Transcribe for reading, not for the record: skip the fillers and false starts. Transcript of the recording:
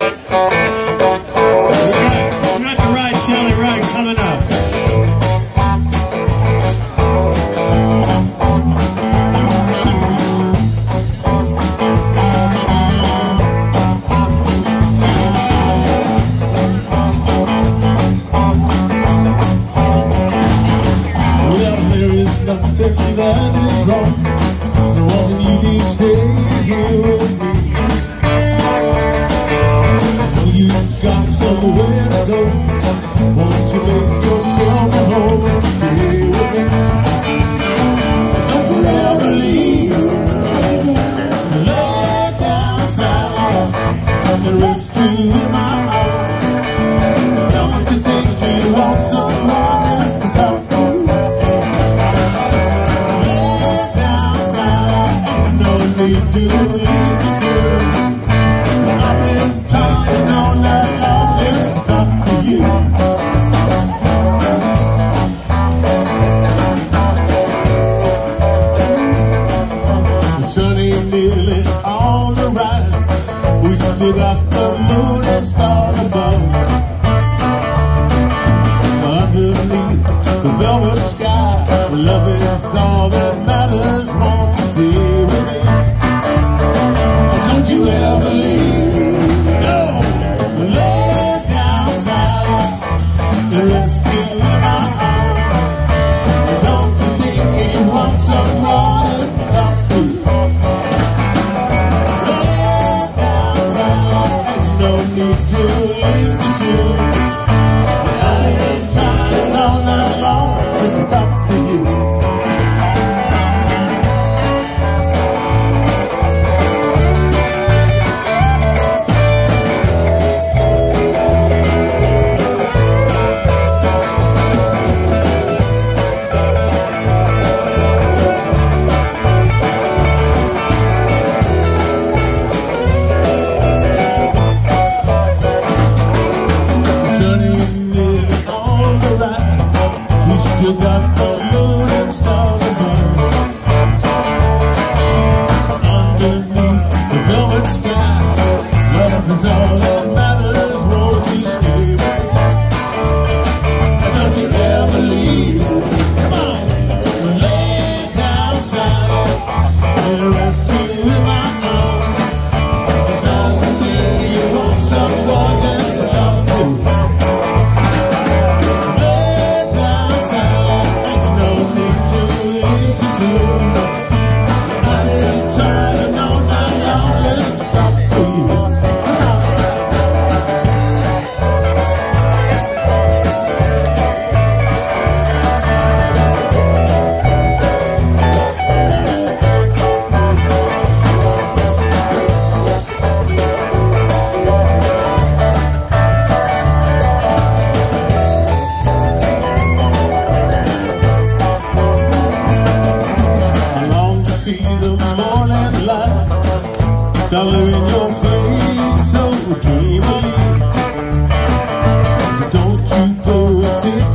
We got the Ride Sally Ride coming up. Nothing that is wrong. I want you to stay here with me. You've got somewhere to go. Won't you make yourself at home and stay with me? Don't you ever leave. Lay down silent and rest you in my heart. Don't you think you want someone to talk to? Need to listen. I've been trying all night long just to talk to you. The sun ain't nearly on the rise. We still got the moon and stars above. Underneath the velvet sky, love is all that matters. Won't you stay with me? Don't you ever leave. No. Lay down silent, the rest you in my heart. Don't you think you want someone to talk to? Lay down silent, and no need to leave so soon. I ain't trying all night long to talk to you. You got the moon and stars above. Underneath the velvet sky, love is all that matters. Won't you stay with me? And don't you ever leave. Come on, lay down silent and rest you in my arms. Don't you think you want someone to talk to? See the morning light, color in your face so dreamily.